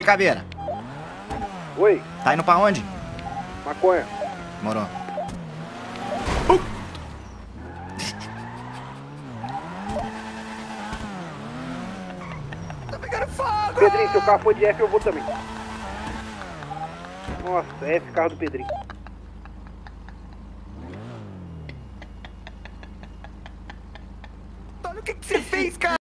Caveira, Oi, tá indo pra onde? maconha. Morou. Tá pegando fogo! Pedrinho, se o carro for de F, eu vou também. Nossa, F, carro do Pedrinho. Olha o que você fez, cara!